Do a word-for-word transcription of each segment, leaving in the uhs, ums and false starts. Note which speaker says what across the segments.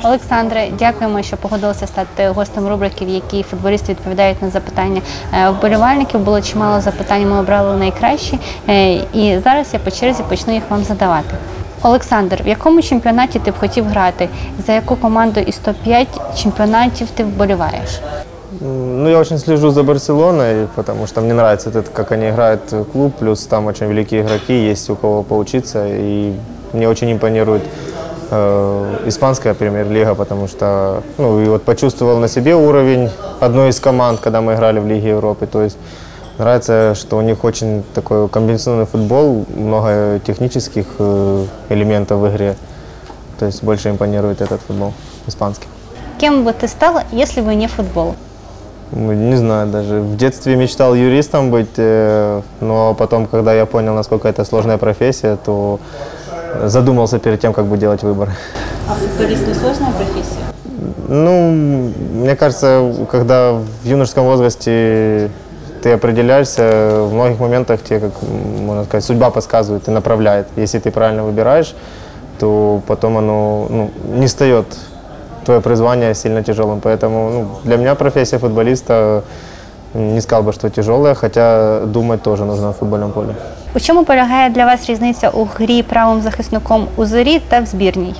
Speaker 1: Олександре, дякуємо, що погодилися стати гостем рубрики, в якій футболісти відповідають на запитання вболівальників. Було чимало запитань, ми обрали найкращі, і зараз я по черзі почну їх вам задавати. Олександр, в якому чемпіонаті ти б хотів грати? За яку команду із топ п'ять чемпіонатів ти вболіваєш?
Speaker 2: Ну, я очень слежу за Барселоной, потому что мне нравится, это, как они играют в клуб, плюс там очень великие игроки, есть у кого поучиться, и мне очень импонирует э, испанская премьер-лига, потому что, ну, и вот почувствовал на себе уровень одной из команд, когда мы играли в Лиге Европы, то есть нравится, что у них очень такой комбинационный футбол, много технических э, элементов в игре, то есть больше импонирует этот футбол испанский.
Speaker 1: Кем бы ты стал, если бы не футбол?
Speaker 2: Не знаю, даже в детстве мечтал юристом быть, но потом, когда я понял, насколько это сложная профессия, то задумался перед тем, как бы делать выбор.
Speaker 1: А футболист не сложная профессия?
Speaker 2: Ну, мне кажется, когда в юношеском возрасте ты определяешься, в многих моментах тебе, как можно сказать, судьба подсказывает и направляет. Если ты правильно выбираешь, то потом оно, ну, не встает твое призвание сильно тяжелым. Поэтому, ну, для меня профессия футболиста, не сказал бы, что тяжелая, хотя думать тоже нужно в футбольном поле.
Speaker 1: У чому полягає для вас різниця у грі правим захисником у «Зорі» та в збірній?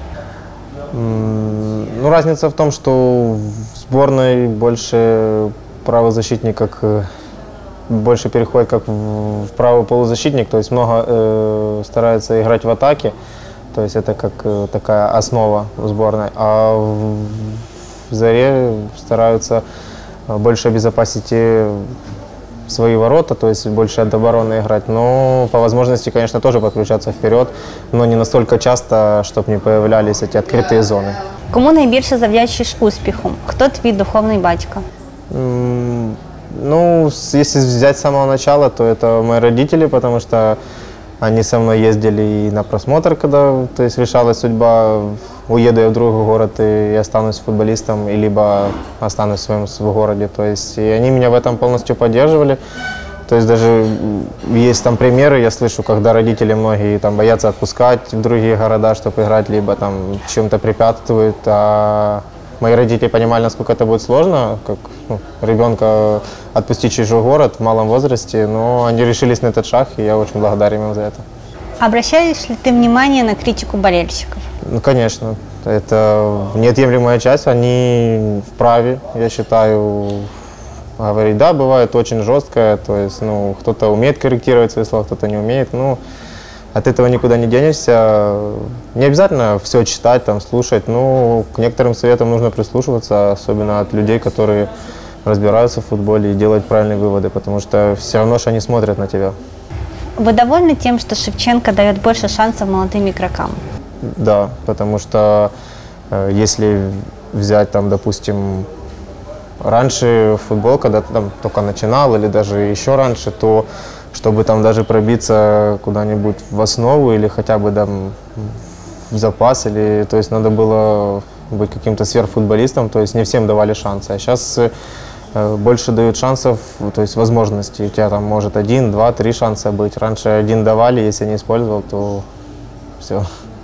Speaker 2: Ну, разница в том, что в сборной больше правозащитник как больше переходит как в правый полузащитник, то есть много э, старается играть в атаке. То есть это как э, такая основа в сборной. А в, в «Заре» стараются больше обезопасить свои ворота, то есть больше от обороны играть. Но по возможности, конечно, тоже подключаться вперед, но не настолько часто, чтобы не появлялись эти открытые зоны.
Speaker 1: Кому найбільше завдячуєш успіху? Хто твій духовний батько?
Speaker 2: Mm, ну, если взять с самого начала, то это мои родители, потому что они со мной ездили и на просмотр, когда, то есть, решалась судьба, уеду я в другой город и останусь футболистом, и либо останусь в своем в городе. То есть, и они меня в этом полностью поддерживали. То есть даже есть там примеры, я слышу, когда родители многие там боятся отпускать в другие города, чтобы играть, либо там чем-то препятствуют. А мои родители понимали, насколько это будет сложно, как, ну, ребенка отпустить в чужой город в малом возрасте, но они решились на этот шаг, и я очень благодарен им за это.
Speaker 1: Обращаешь ли ты внимание на критику болельщиков?
Speaker 2: Ну, конечно, это неотъемлемая часть, они вправе, я считаю, говорить. Да, бывает очень жесткое, то есть, ну, кто-то умеет корректировать свои слова, кто-то не умеет, ну, от этого никуда не денешься. Не обязательно все читать, там, слушать, но к некоторым советам нужно прислушиваться, особенно от людей, которые разбираются в футболе и делают правильные выводы, потому что все равно же они смотрят на тебя.
Speaker 1: Вы довольны тем, что Шевченко дает больше шансов молодым игрокам?
Speaker 2: Да, потому что э, если взять, там, допустим, раньше футбол, когда ты там только начинал, или даже еще раньше, то чтобы там даже пробиться куда-нибудь в основу или хотя бы там в запас, или, то есть надо было быть каким-то сверхфутболистом, то есть не всем давали шансы. А сейчас э, больше дают шансов, то есть возможностей. У тебя там может один, два, три шанса быть. Раньше один давали, если не использовал, то все.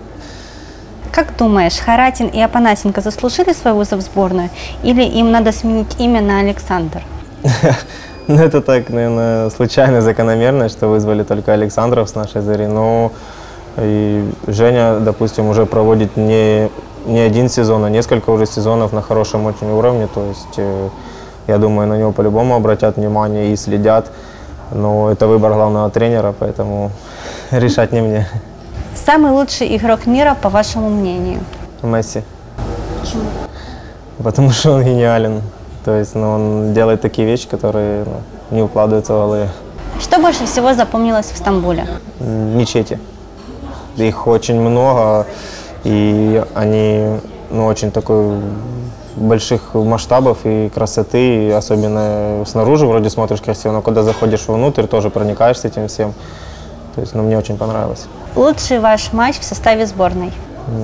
Speaker 1: Как думаешь, Харатин и Апанасенко заслужили свой вызов в сборную? Или им надо сменить имя на Александр?
Speaker 2: Ну, это так, наверное, случайно, закономерно, что вызвали только Александров с нашей «Зари». Но и Женя, допустим, уже проводит не, не один сезон, а несколько уже сезонов на хорошем очень уровне. То есть, э, я думаю, на него по-любому обратят внимание и следят. Но это выбор главного тренера, поэтому решать не мне.
Speaker 1: Самый лучший игрок мира, по вашему мнению?
Speaker 2: Месси.
Speaker 1: Почему?
Speaker 2: Потому что он гениален. То есть, ну, он делает такие вещи, которые, ну, не укладываются в голове.
Speaker 1: Что больше всего запомнилось в Стамбуле?
Speaker 2: Мечети. Их очень много, и они, ну, очень такой больших масштабов и красоты, и особенно снаружи вроде смотришь красиво, но когда заходишь внутрь, тоже проникаешься этим всем. То есть, ну, мне очень понравилось.
Speaker 1: Лучший ваш матч в составе сборной?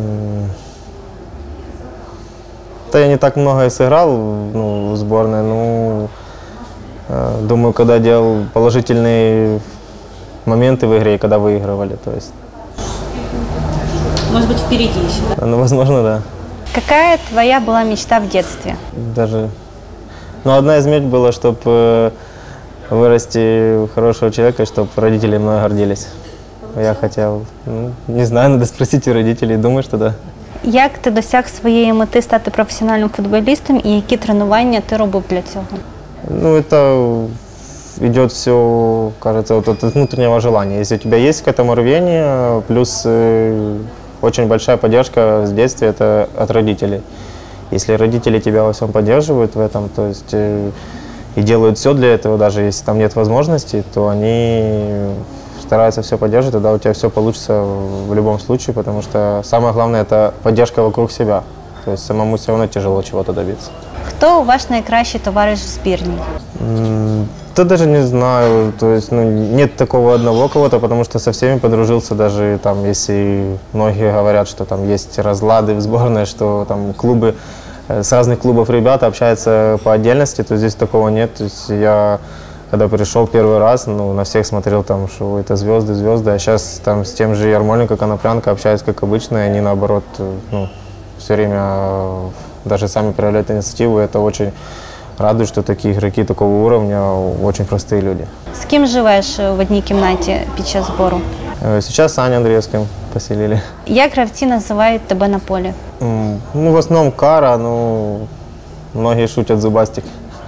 Speaker 2: Да, я не так много и сыграл, ну, в сборной, ну, э, думаю, когда делал положительные моменты в игре, и когда выигрывали, то есть.
Speaker 1: Может быть, впереди еще, да?
Speaker 2: Ну, возможно, да.
Speaker 1: Какая твоя была мечта в детстве?
Speaker 2: Даже, ну, одна из мечт была, чтобы вырасти в хорошего человека, чтобы родители мной гордились. Я хотел, ну, не знаю, надо спросить у родителей, думаю, что да.
Speaker 1: Як ти досяг своєї мети стати професіональним футболістом і які тренування ти робив для цього?
Speaker 2: Ну, это идет все, кажется, вот от внутреннего желания. Если у тебя есть к этому рвение, плюс э, очень большая поддержка с детства, это от родителей. Если родители тебя во всем поддерживают в этом, то есть э, и делают все для этого, даже если там нет возможностей, то они стараются все поддерживать, тогда у тебя все получится в любом случае, потому что самое главное – это поддержка вокруг себя. То есть самому все равно тяжело чего-то добиться.
Speaker 1: Хто ваш найкращий товариш в збірній?
Speaker 2: М, Да даже не знаю, то есть ну, нет такого одного кого-то, потому что со всеми подружился, даже там, если многие говорят, что там есть разлады в сборной, что там клубы, э, с разных клубов ребята общаются по отдельности, то здесь такого нет. То есть я, когда пришел первый раз, ну, на всех смотрел, там, что это звезды, звезды, а сейчас там с тем же Ярмоленко, Коноплянка общаюсь как обычно, и они наоборот, э, ну, все время э, даже сами проявляют инициативу, это очень радует, что такие игроки такого уровня очень простые люди.
Speaker 1: З ким живеш в одній кімнаті під час збору?
Speaker 2: Э, Сейчас с Аней Андреевским поселили.
Speaker 1: Як гравці називають тебе на полі?
Speaker 2: М, Ну, в основном Кара, ну, многие шутят Зубастик.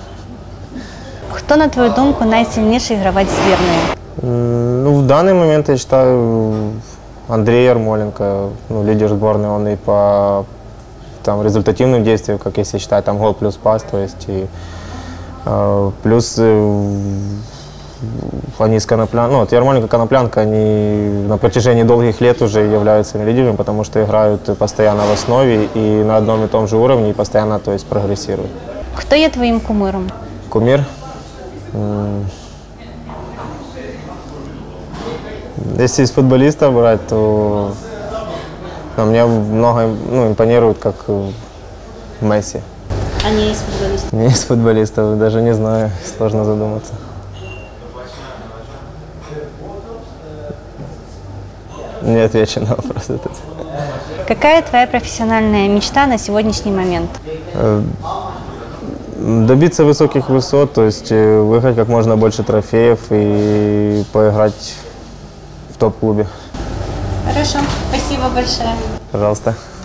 Speaker 1: Хто, на твою думку, найсильніший гравець збірної?
Speaker 2: М, Ну, в данный момент я считаю Андрей Ярмоленко, ну, лидер сборной, он и по там, результативным действиям, как если считать, там гол плюс пас, то есть и э, плюс э, они с Коноплянкой, ну, вот Ярмоленко, Коноплянка, они на протяжении долгих лет уже являются лидерами, потому что играют постоянно в основе и на одном и том же уровне, и постоянно, то есть, прогрессируют.
Speaker 1: Хто є твоїм кумиром?
Speaker 2: Кумир? М, Если из футболистов брать, то ну, мне много ну, импонирует, как э, Месси.
Speaker 1: А не із футболістів.
Speaker 2: Не из футболистов, даже не знаю, сложно задуматься. Не отвечу на вопрос этот.
Speaker 1: Какая твоя профессиональная мечта на сегодняшний момент?
Speaker 2: Э, Добиться высоких высот, то есть э, выиграть как можно больше трофеев и поиграть в топ-клубе.
Speaker 1: Хорошо, спасибо большое.
Speaker 2: Пожалуйста.